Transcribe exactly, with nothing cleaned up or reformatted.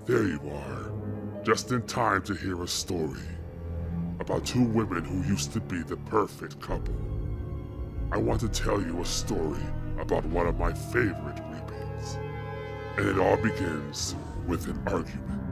There you are, just in time to hear a story about two women who used to be the perfect couple. I want to tell you a story about one of my favorite repeats, and it all begins with an argument.